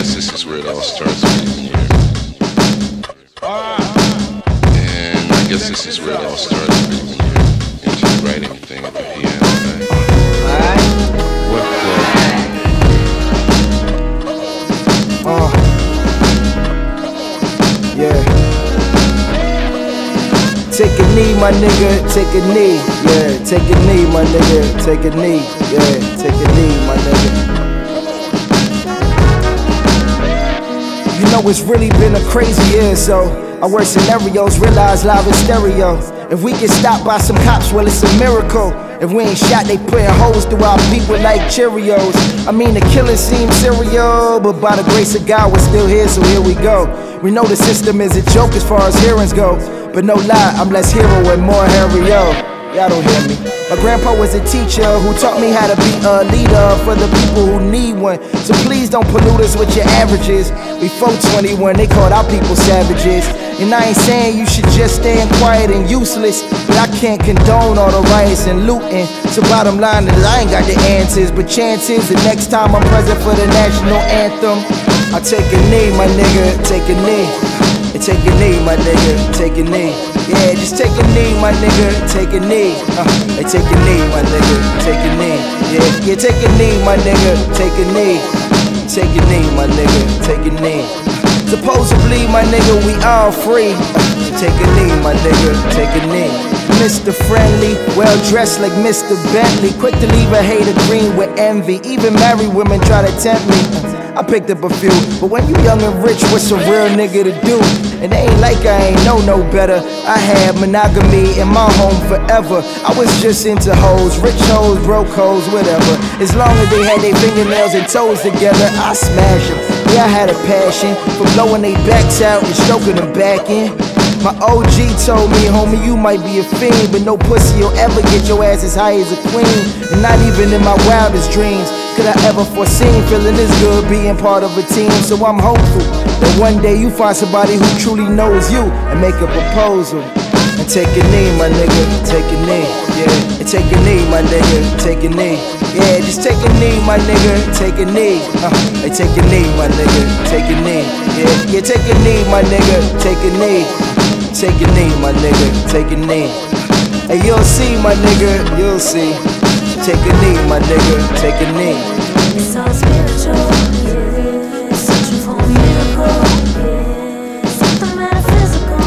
guess this is where it all starts right here. And I guess this is where it all starts right when you're into the writing thing at the piano. Right? What yeah. Take a knee, my nigga, take a knee. Yeah, take a knee, my nigga, take a knee. Yeah, take a knee, my nigga. You know it's really been a crazy year, so I work scenarios, realize live in stereo. If we get stopped by some cops, well it's a miracle. If we ain't shot, they putting holes through our people like Cheerios. I mean the killing seems serial, but by the grace of God we're still here, so here we go. We know the system is a joke as far as hearings go, but no lie, I'm less hero and more hero. Y'all don't hear me. My grandpa was a teacher who taught me how to be a leader for the people who need one. So please don't pollute us with your averages. Before 21, they called our people savages. And I ain't saying you should just stand quiet and useless, but I can't condone all the riots and looting. So bottom line is I ain't got the answers, but chances the next time I'm present for the national anthem, I'll take a knee, my nigga, take a knee. Take a knee, my nigga, take a knee. Yeah, just take a knee, my nigga, take a knee. Take a knee, my nigga, take a knee. Yeah, take a knee, my nigga, take a knee. Take a knee, my nigga, take a knee. Supposedly, my nigga, we all free. Take a knee, my nigga, take a knee. Mr. Friendly, well dressed like Mr. Bentley, quick to leave a hater green with envy. Even married women try to tempt me. I picked up a few, but when you young and rich, what's a real nigga to do? And they ain't like I ain't know no better. I had monogamy in my home forever. I was just into hoes, rich hoes, broke hoes, whatever. As long as they had their fingernails and toes together, I smash them. Yeah, I had a passion for blowing their backs out and stroking them back in. My OG told me, homie, you might be a fiend, but no pussy will ever get your ass as high as a queen. And not even in my wildest dreams could I ever foreseen feeling this good being part of a team. So I'm hopeful that one day you find somebody who truly knows you and make a proposal. And take a knee, my nigga, take a knee. Yeah, and take a knee, my nigga, take a knee. Yeah, just take a knee, my nigga, take a knee. Take a knee, my nigga, take a knee. Yeah, take a knee, my nigga, take a knee. Take a knee, my nigga, take a knee. And you'll see, my nigga, you'll see. Take a knee, my nigga, take a knee. It's all spiritual, yeah. Searching for a miracle, yeah. Something metaphysical,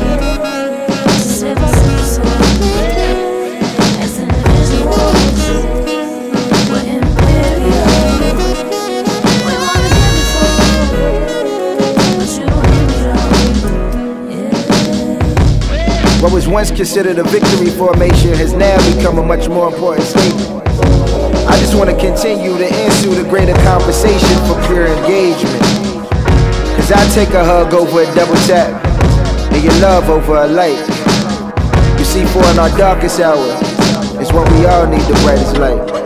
yeah. To save us in the soul, yeah. As individuals, yeah. We're imperial. We wanna get before, but you don't hear me, yeah. What was once considered a victory formation has now become a much more important statement. I just want to continue to ensue the greater conversation for pure engagement. Cause I take a hug over a double tap, and your love over a light. You see, for in our darkest hour is when we all need the brightest light.